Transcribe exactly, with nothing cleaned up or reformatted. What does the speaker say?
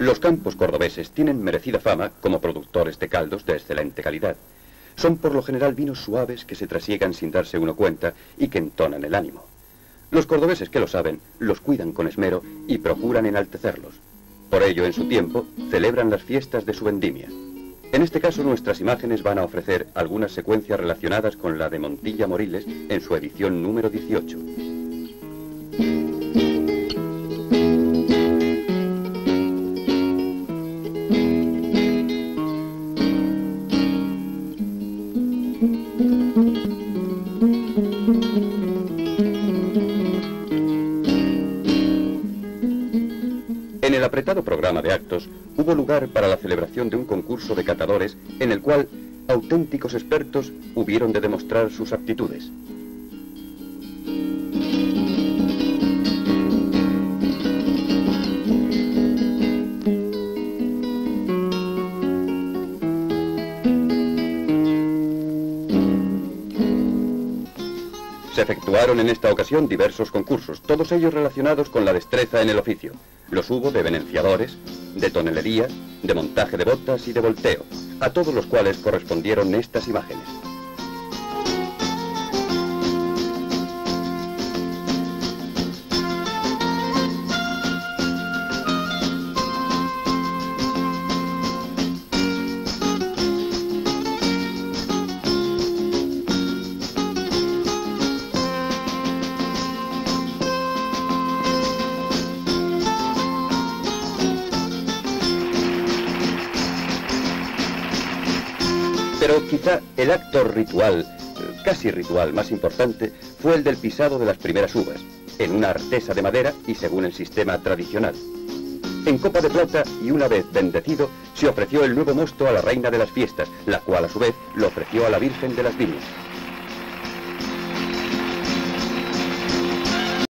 Los campos cordobeses tienen merecida fama como productores de caldos de excelente calidad. Son por lo general vinos suaves que se trasiegan sin darse uno cuenta y que entonan el ánimo. Los cordobeses que lo saben, los cuidan con esmero y procuran enaltecerlos. Por ello, en su tiempo, celebran las fiestas de su vendimia. En este caso, nuestras imágenes van a ofrecer algunas secuencias relacionadas con la de Montilla Moriles en su edición número dieciocho. En el apretado programa de actos hubo lugar para la celebración de un concurso de catadores en el cual auténticos expertos hubieron de demostrar sus aptitudes. Se efectuaron en esta ocasión diversos concursos, todos ellos relacionados con la destreza en el oficio. Los hubo de venenciadores, de tonelería, de montaje de botas y de volteo, a todos los cuales correspondieron estas imágenes. Pero quizá el acto ritual, casi ritual más importante, fue el del pisado de las primeras uvas, en una artesa de madera y según el sistema tradicional. En copa de plata y una vez bendecido, se ofreció el nuevo mosto a la reina de las fiestas, la cual a su vez lo ofreció a la Virgen de las Viñas.